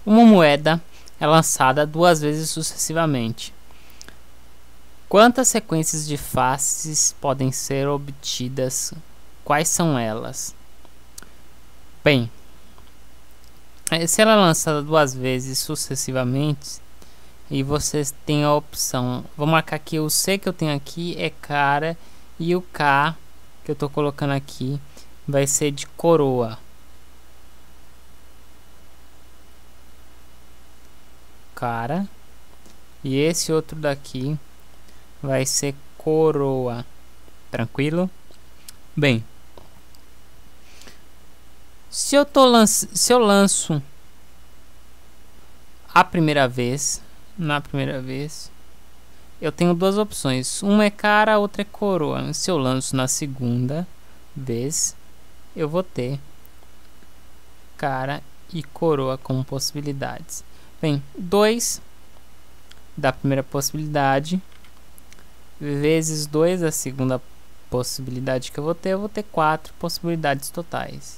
Uma moeda é lançada 2 vezes sucessivamente. Quantas sequências de faces podem ser obtidas? Quais são elas? Bem, se ela é lançada 2 vezes sucessivamente, e vocês têm a opção, vou marcar aqui o C que eu tenho aqui é cara, e o K que eu tô colocando aqui vai ser de coroa. Cara, e esse outro daqui vai ser coroa. Tranquilo? Bem, se eu lanço a primeira vez, eu tenho 2 opções. Uma é cara, a outra é coroa. Se eu lanço na segunda vez, eu vou ter cara e coroa como possibilidades. Bem, 2 da primeira possibilidade vezes 2 da segunda possibilidade que eu vou ter 4 possibilidades totais.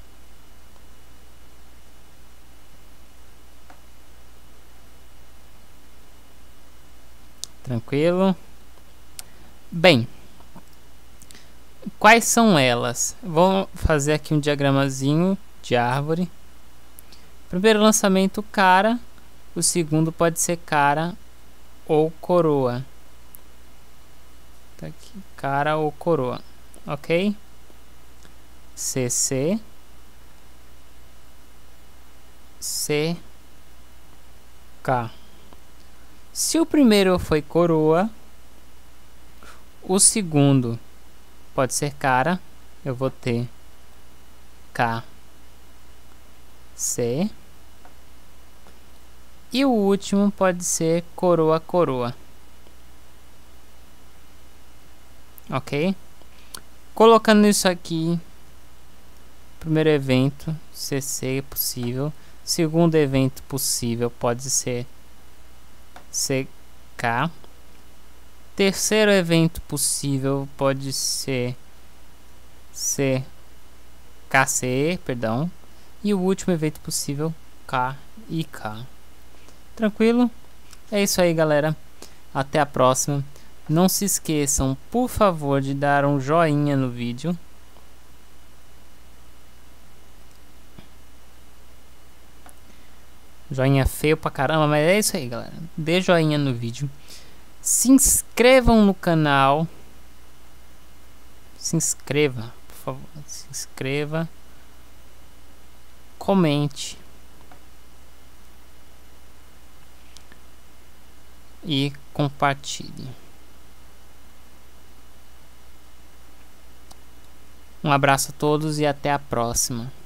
Tranquilo? Bem, quais são elas? Vou fazer aqui um diagramazinho de árvore. Primeiro lançamento cara, o segundo pode ser cara ou coroa. Tá aqui, cara ou coroa, ok? CC, CK. Se o primeiro foi coroa, o segundo pode ser cara, eu vou ter K, C. E o último pode ser coroa, coroa. Ok? Colocando isso aqui, primeiro evento, CC possível. Segundo evento possível pode ser CK. Terceiro evento possível pode ser KC, perdão. E o último evento possível, K e K. Tranquilo? É isso aí, galera. Até a próxima. Não se esqueçam, por favor, de dar um joinha no vídeo. Joinha feio pra caramba, mas é isso aí, galera. Dê joinha no vídeo. Se inscrevam no canal. Se inscreva, por favor. Se inscreva. Comente. E compartilhe. Um abraço a todos e até a próxima.